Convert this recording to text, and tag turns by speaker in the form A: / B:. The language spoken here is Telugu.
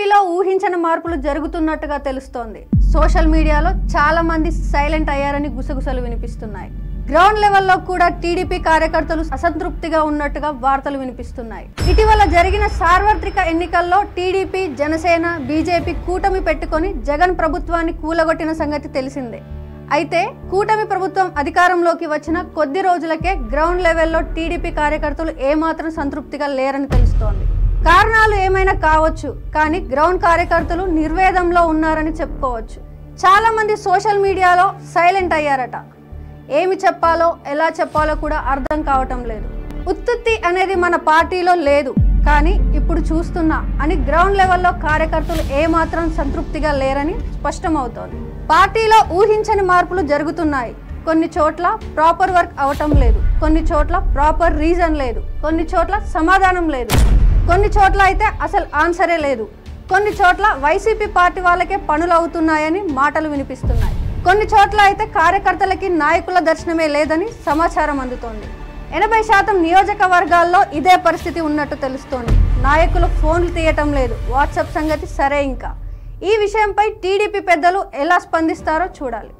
A: పార్టీలో ఊహించని మార్పులు జరుగుతున్నట్టుగా తెలుస్తోంది. సోషల్ మీడియాలో చాలా మంది సైలెంట్ అయ్యారని గుసగుసలు వినిపిస్తున్నాయి. గ్రౌండ్ లెవెల్లో కూడా టీడీపీ కార్యకర్తలు అసంతృప్తిగా ఉన్నట్టుగా వార్తలు వినిపిస్తున్నాయి. ఇటీవల జరిగిన సార్వత్రిక ఎన్నికల్లో టీడీపీ, జనసేన, బీజేపీ కూటమి పెట్టుకొని జగన్ ప్రభుత్వాన్ని కూలగొట్టిన సంగతి తెలిసిందే. అయితే కూటమి ప్రభుత్వం అధికారంలోకి వచ్చిన కొద్ది రోజులకే గ్రౌండ్ లెవెల్లో టీడీపీ కార్యకర్తలు ఏమాత్రం సంతృప్తిగా లేరని తెలుస్తోంది. కారణాలు ఏమైనా కావచ్చు, కానీ గ్రౌండ్ కార్యకర్తలు నిర్వేదంలో ఉన్నారని చెప్పుకోవచ్చు. చాలా మంది సోషల్ మీడియాలో సైలెంట్ అయ్యారట. ఏమి చెప్పాలో, ఎలా చెప్పాలో కూడా అర్థం కావటం లేదు. ఉత్తుత్తి అనేది మన పార్టీలో లేదు, కానీ ఇప్పుడు చూస్తున్నా అని గ్రౌండ్ లెవెల్లో కార్యకర్తలు ఏమాత్రం సంతృప్తిగా లేరని స్పష్టమవుతోంది. పార్టీలో ఊహించని మార్పులు జరుగుతున్నాయి. కొన్ని చోట్ల ప్రాపర్ వర్క్ అవటం లేదు, కొన్ని చోట్ల ప్రాపర్ రీజన్ లేదు, కొన్ని చోట్ల సమాధానం లేదు, కొన్ని చోట్ల అయితే అసలు ఆన్సరే లేదు, కొన్ని చోట్ల వైసీపీ పార్టీ వాళ్ళకే పనులు అవుతున్నాయని మాటలు వినిపిస్తున్నాయి. కొన్ని చోట్ల అయితే కార్యకర్తలకి నాయకుల దర్శనమే లేదని సమాచారం అందుతోంది. 80% నియోజకవర్గాల్లో ఇదే పరిస్థితి ఉన్నట్టు తెలుస్తోంది. నాయకులు ఫోన్లు తీయటం లేదు, వాట్సాప్ సంగతి సరే. ఇంకా ఈ విషయంపై టీడీపీ పెద్దలు ఎలా స్పందిస్తారో చూడాలి.